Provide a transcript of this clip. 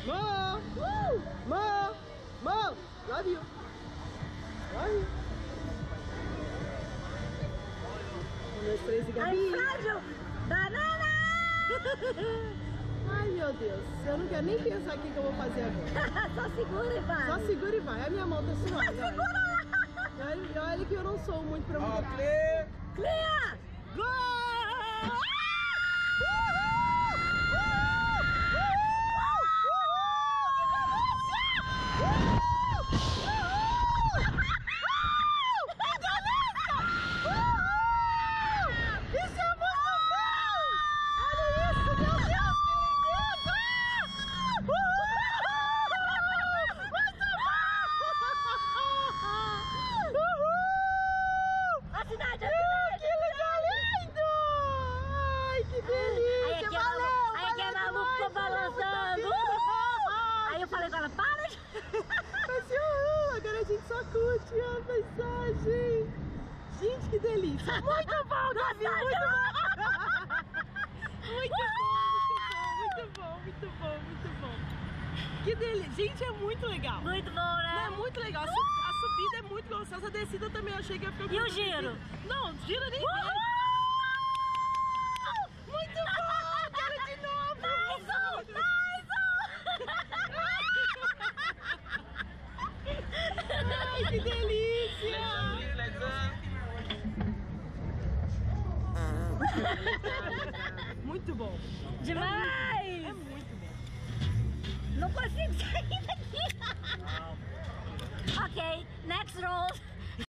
Mo! Mo! Mo! Love you! Love you! 1, 2, 3 e Gabi! Frágil! Banana! Ai, meu Deus. Eu não quero nem pensar aqui o que eu vou fazer agora. Só segura e vai. Só segura e vai. A minha mão tá suave. Segura lá! E olha que eu não sou muito pra mudar. Clear! Gol! Agora a gente só curte a paisagem. Gente, que delícia. Muito bom, Gabi, muito bom. Muito bom, muito bom, muito bom. Que delícia. Gente, é muito legal. Muito bom, né? É muito legal. A subida é muito gostosa. A descida também eu achei que ia ficar... E o giro? Não, giro nem vem. Muito bom. Quero de novo. Mais um. Ai, que delícia! Muito bom. Demais! É muito bom. Não consigo sair daqui. Ok, next roll.